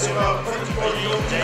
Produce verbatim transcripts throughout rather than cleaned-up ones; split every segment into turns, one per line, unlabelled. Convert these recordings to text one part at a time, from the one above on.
sera pratiquement identique.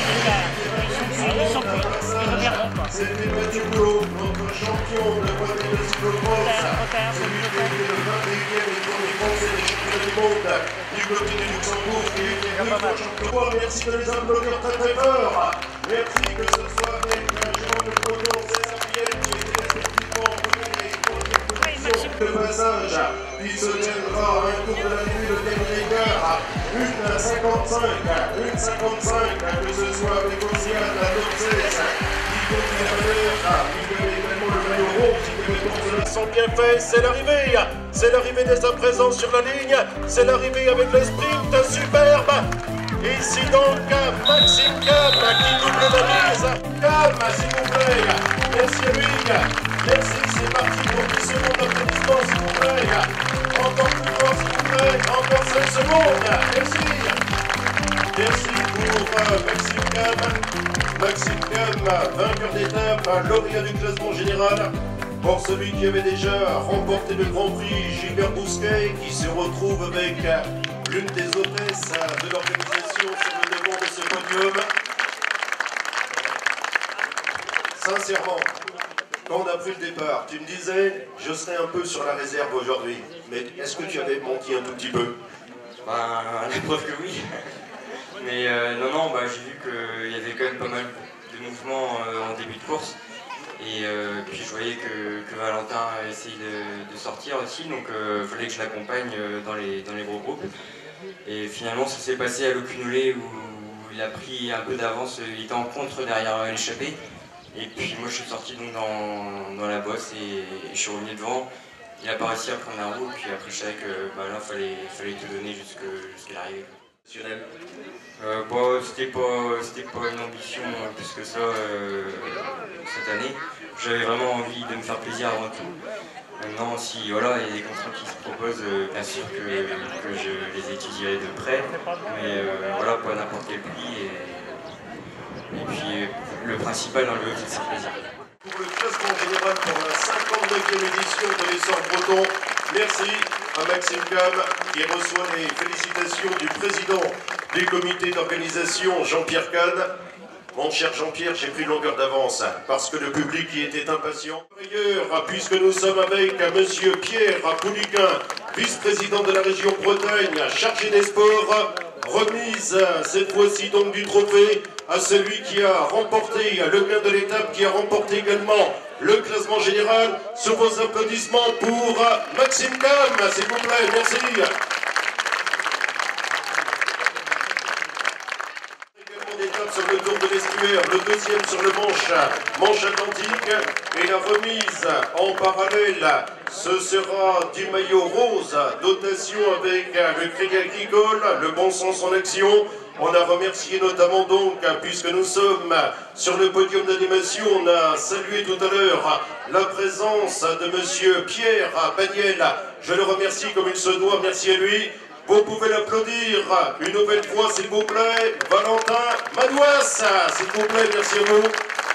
C'était Mathieu Boulot, notre champion de voile de cyclocross. Celui qui a été le vingt et unième et premier français des championnats du monde du côté du Luxembourg, qui était deux fois champion. Merci de les applaudir très très fort. Merci que ce soit avec Jérôme de Proton, César qui était effectivement premier et troisième position. Le passage, il se tiendra à un tour de la nuit de Tenerife, une cinquante-cinq, une cinquante-cinq, que ce soit avec Océane, la top seize, qui continue à faire, il y avait également le maillot rouge, qui devait sont bien faits, c'est l'arrivée, c'est l'arrivée dès sa présence sur la ligne, c'est l'arrivée avec le sprint superbe. Ici donc Maxime Cam qui double la mise. Cam, s'il vous plaît. Merci à lui. Merci, c'est parti pour dix secondes d'applaudissement, s'il vous plaît. Encore plus fort, s'il vous plaît. Encore cinq secondes. Merci. Merci pour euh, Maxime Cam. Maxime Cam, vainqueur d'étape, lauréat du classement général. Pour celui qui avait déjà remporté le Grand Prix, Gilbert Bousquet, qui se retrouve avec l'une des hôtesses de l'organisation sur le devant de ce podium. Sincèrement, quand on a pris le départ, tu me disais, je serai un peu sur la réserve aujourd'hui. Mais est-ce que tu avais menti un tout petit peu?
Ben, la preuve que oui. Mais euh, non, non, bah, j'ai vu qu'il y avait quand même pas mal de mouvements euh, en début de course. Et euh, puis je voyais que, que Valentin essayait de, de sortir aussi, donc il euh, fallait que je l'accompagne euh, dans, les, dans les gros groupes. Et finalement ça s'est passé à l'Ocunolé où il a pris un peu d'avance, il était en contre derrière l'échappée. Et puis moi je suis sorti donc dans, dans la bosse et, et je suis revenu devant. Il a pas réussi à prendre la roue, puis après je savais que bah, là il fallait, fallait tout donner jusqu'à l'arrivée. Euh, bah, c'était pas, c'était pas une ambition euh, plus que ça euh, cette année. J'avais vraiment envie de me faire plaisir avant tout. Maintenant, si voilà, il y a des contrats qui se proposent, euh, bien sûr que, que je les étudierai de près, mais euh, voilà, pas n'importe quel prix. Et, et puis le principal dans le jeu, c'est de se faire plaisir.
Pour le classement général pour la cinquante-neuvième édition de l'Essor Breton, merci à Maxime Cam qui reçoit les félicitations du président du comité d'organisation, Jean-Pierre Kahn. Mon cher Jean-Pierre, j'ai pris longueur d'avance parce que le public y était impatient. D'ailleurs, puisque nous sommes avec monsieur Pierre Pouliquin, vice-président de la région Bretagne, chargé des sports, remise cette fois-ci donc du trophée à celui qui a remporté le gain de l'étape, qui a remporté également le classement général. Sous vos applaudissements pour Maxime Cam, s'il vous plaît, merci. D'étape sur le tour de l'estuaire, le deuxième sur le manche, manche atlantique, et la remise en parallèle, ce sera du maillot rose, dotation avec le Crédit Agricole, le bon sens en action. On a remercié notamment donc, puisque nous sommes sur le podium d'animation, on a salué tout à l'heure la présence de monsieur Pierre Bagnel. Je le remercie comme il se doit, merci à lui. Vous pouvez l'applaudir une nouvelle fois, s'il vous plaît. Valentin Madouas, s'il vous plaît, merci à vous.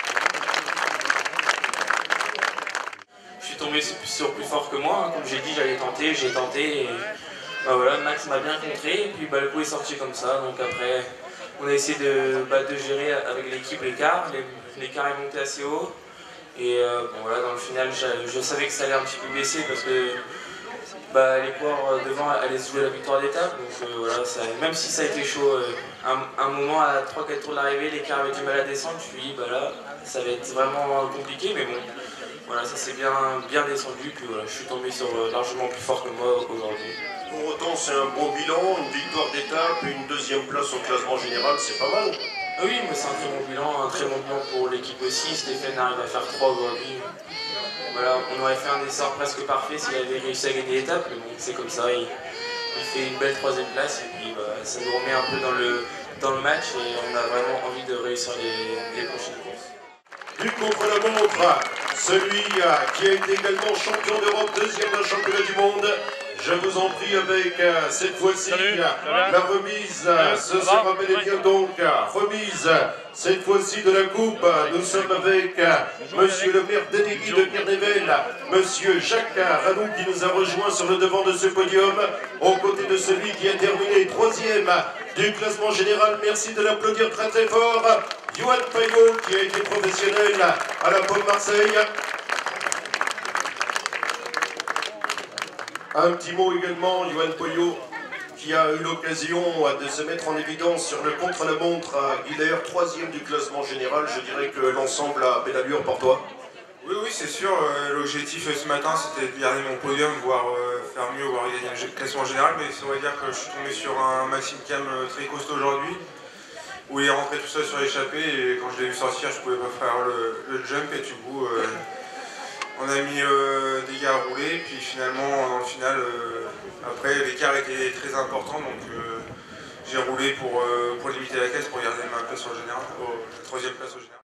Je suis tombé sur plus fort que moi, hein. Comme j'ai dit, j'allais tenter, j'ai tenté. Et bah voilà, Max m'a bien contré, et puis bah, le coup est sorti comme ça. Donc après, on a essayé de, bah, de gérer avec l'équipe l'écart. L'écart est monté assez haut. Et euh, bon, voilà, dans le final, je, je savais que ça allait un petit peu baisser parce que bah, les coureurs devant allaient se jouer la victoire d'étape. Donc euh, voilà, ça, même si ça a été chaud, euh, un, un moment à trois quatre tours de l'arrivée, l'écart avait du mal à descendre. Je me suis dit, bah là, ça va être vraiment compliqué, mais bon, voilà, ça s'est bien, bien descendu. Puis voilà, je suis tombé sur euh, largement plus fort que moi aujourd'hui.
Pour autant, c'est un bon bilan, une victoire d'étape, une deuxième place au classement général, c'est pas mal.
Ah oui, mais c'est un très bon bilan, un très bon bilan pour l'équipe aussi. Stéphane arrive à faire trois aujourd'hui. Voilà, on aurait fait un essor presque parfait s'il avait réussi à gagner l'étape, mais bon, c'est comme ça, il, il fait une belle troisième place et puis bah, ça nous remet un peu dans le, dans le match et on a vraiment envie de réussir les, les prochaines courses.
Lutte contre la montre, celui qui a été également champion d'Europe, deuxième d'un championnat du monde, Je vous en prie avec euh, cette fois-ci la remise, euh, ce
Ça
sera
va
bel et bien donc euh, remise cette fois-ci de la coupe. Nous sommes avec euh, monsieur le maire délégué de Kernevel, monsieur Jacques Radou qui nous a rejoint sur le devant de ce podium, aux côtés de celui qui a terminé troisième du classement général. Merci de l'applaudir très très fort. Johan Payot qui a été professionnel à la Pomme Marseille. Un petit mot également, Johan Payot, qui a eu l'occasion de se mettre en évidence sur le contre-la-montre à Guilher, troisième du classement général. Je dirais que l'ensemble a belle allure pour toi.
Oui, oui, c'est sûr. Euh, L'objectif euh, ce matin, c'était de garder mon podium, voire euh, faire mieux, voire gagner le classement général. Mais ça veut dire que je suis tombé sur un Maxime Cam euh, très costaud aujourd'hui, où il est rentré tout seul sur l'échappée. Et quand je l'ai vu sortir, je ne pouvais pas faire le, le jump. Et du coup, euh, on a mis euh, des gars à rouler. Puis finalement, dans le final, euh, après, l'écart était très important. Donc euh, j'ai roulé pour, euh, pour limiter la caisse, pour garder ma place au général, au, la troisième place au général.